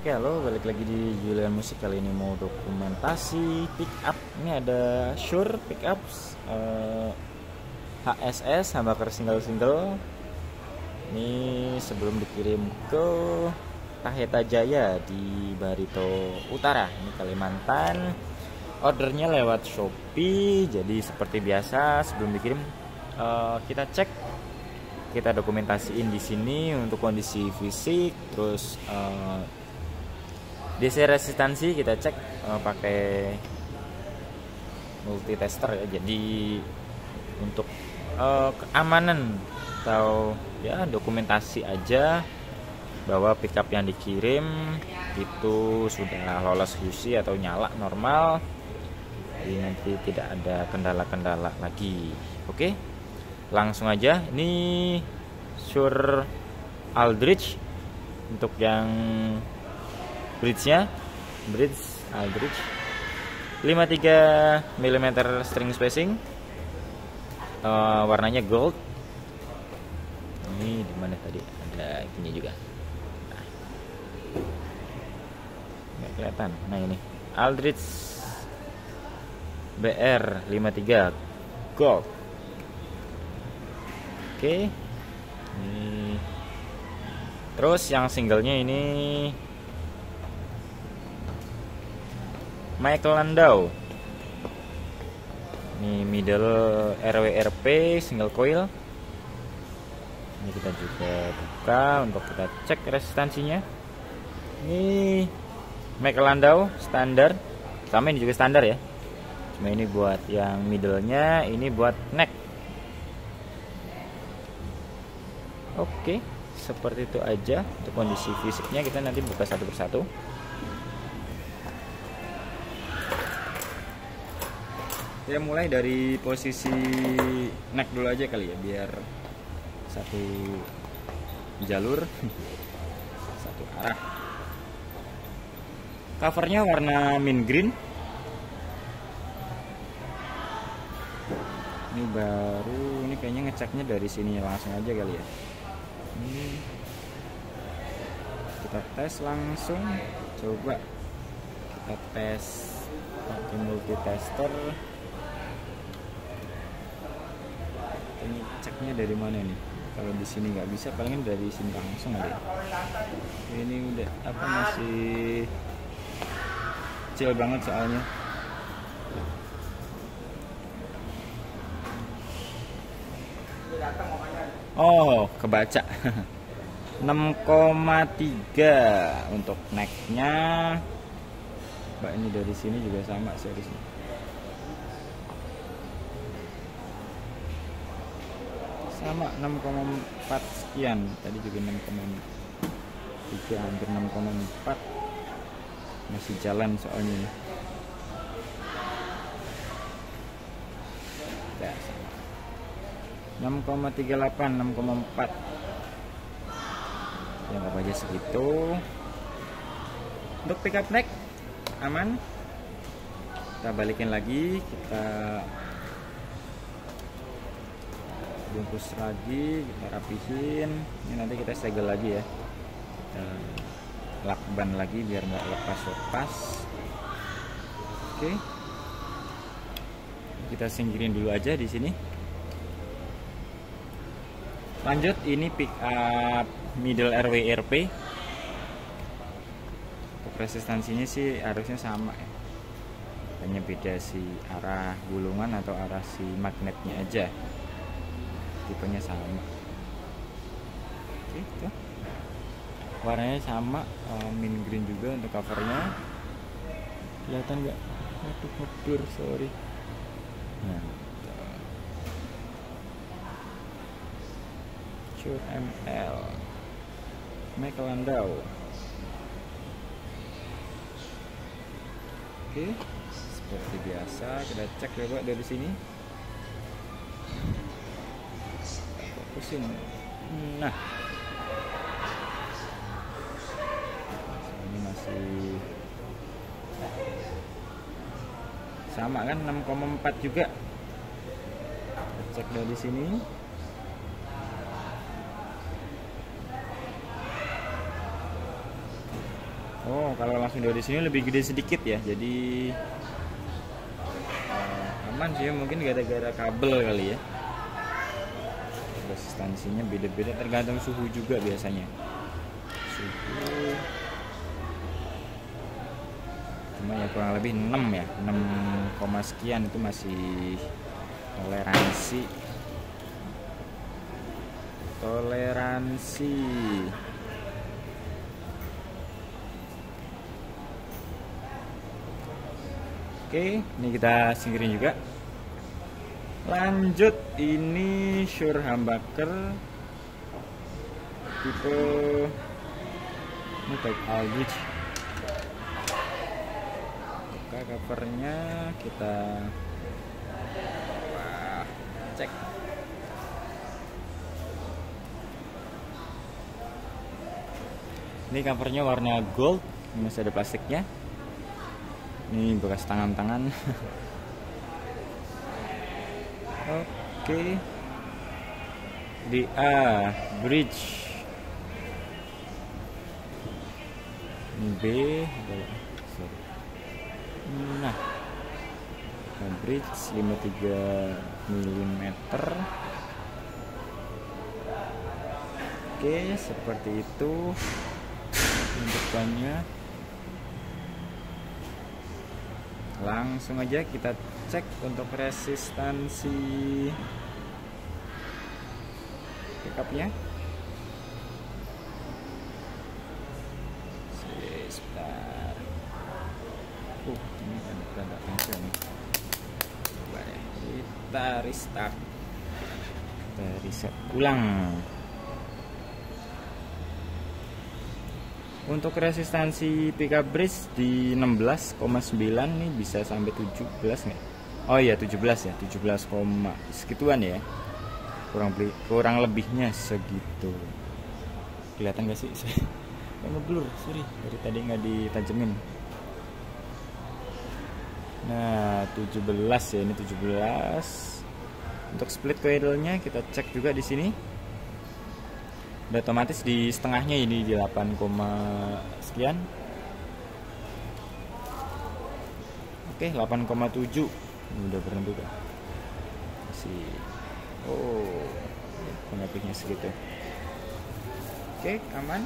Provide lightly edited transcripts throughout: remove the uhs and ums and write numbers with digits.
Oke, halo, balik lagi di Julian Musik. Kali ini mau dokumentasi pick up. Ini ada Shure pick ups HSS humbucker single. Ini sebelum dikirim ke Taheta Jaya di Barito Utara, ini Kalimantan. Ordernya lewat Shopee. Jadi seperti biasa sebelum dikirim kita cek, kita dokumentasiin di sini untuk kondisi fisik, terus DC resistansi kita cek pakai multitester ya. Jadi untuk keamanan atau ya dokumentasi aja bahwa pickup yang dikirim itu sudah lolos QC atau nyala normal, jadi nanti tidak ada kendala-kendala lagi. Oke, langsung aja. Ini Shure Aldridge untuk yang bridge Aldridge 53 mm string spacing, warnanya gold. Ini dimana tadi ada ininya juga, nggak kelihatan. Nah, ini Aldridge BR 53 gold. Oke. Ini terus yang singlenya ini Michael Landau. Ini middle RWRP single coil. Ini kita juga buka untuk kita cek resistansinya. Ini Michael Landau standar, sama ini juga standar ya. Cuma ini buat yang middle-nya, ini buat neck. Oke, seperti itu aja untuk kondisi fisiknya. Kita nanti buka satu persatu. Ya, mulai dari posisi neck dulu aja kali ya, biar satu jalur satu arah. Covernya warna mint green. Ini baru, ini kayaknya ngeceknya dari sini langsung aja kali ya. Ini kita tes langsung, coba kita tes pakai multitester. Ini ceknya dari mana nih? Kalau di sini nggak bisa, palingan dari sini langsung aja. Ini udah apa, masih kecil banget soalnya. Oh, kebaca. 6,3 untuk necknya. Mbak, ini dari sini juga sama serisnya. Sama 6,4 sekian, tadi juga 6,3, hampir 6,4. Masih jalan soalnya ini. Ya, 6,38, 6,4. Ya, nggak aja segitu. Untuk pickup neck aman. Kita balikin lagi, kita bungkus lagi, kita rapihin. Ini nanti kita segel lagi ya, kita lakban lagi biar nggak lepas. Oke, kita singkirin dulu aja di sini. Lanjut, ini pick up middle RWRP. Untuk resistansinya sih harusnya sama ya, hanya beda si arah gulungan atau arah si magnetnya aja. Tipenya sama. Oke, itu warnanya sama, mint green juga untuk covernya. Kelihatan nggak? Aduh, ngeblur, sorry. Nah, Shure ML Michael Landau. Oke, seperti biasa kita cek coba dari sini. Fokusin. Nah, ini masih sama kan, 6,4 juga. Kita cek dari sini. Oh, kalau langsung dari sini lebih gede sedikit ya, jadi aman sih, mungkin gara-gara kabel kali ya. Resistansinya beda-beda, tergantung suhu juga biasanya. Suhu cuma ya kurang lebih 6 ya, 6, sekian itu masih toleransi. Oke, ini kita singkirin juga. Lanjut, ini Shure humbucker tipe ini type Aldrich. Buka covernya, kita cek. Ini covernya warna gold, ini masih ada plastiknya. Ini bekas tangan-tangan. Oke. DA bridge. Ini B. Nah, bridge 53 mm. Oke, seperti itu bentukannya. Langsung aja kita cek untuk resistansi pickupnya. Sebentar. Ini ada tension nih. Coba deh, kita restart. Kita reset ulang. Untuk resistansi pickup bridge di 16,9 nih bisa sampai 17 nggak? Oh iya 17 ya, 17, segituan ya. Kurang lebihnya segitu. Kelihatan gak sih? Saya ngeblur, sorry, dari tadi nggak ditajemin. Nah 17 ya, ini 17. Untuk split coil-nya kita cek juga di sini. Udah otomatis di setengahnya, ini di 8, sekian. Oke, 8,7. Ini udah berhenti kan. Masih. Oh, pengapinya segitu. Oke, aman.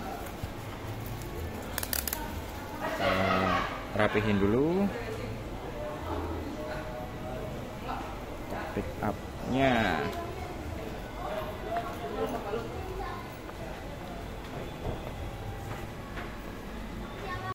Kita rapihin dulu pick up-nya.